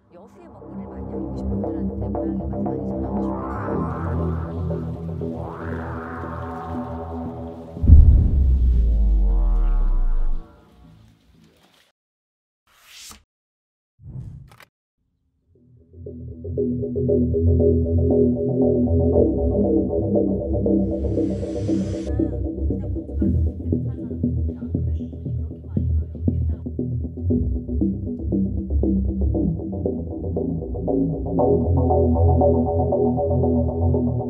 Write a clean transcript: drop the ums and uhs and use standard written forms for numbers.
여수의 먹거리를 많이 알리고 싶은 분들한테 고향의 맛을 많이 전하고 싶겠네요. 그냥 고춧가루 조금 살라는 분인데 안 그래도 돈이 그렇게 많이 가요. 옛날